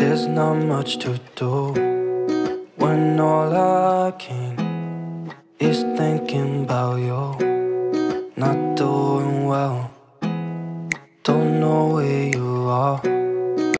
There's not much to do when all I can is thinking about you. Not doing well,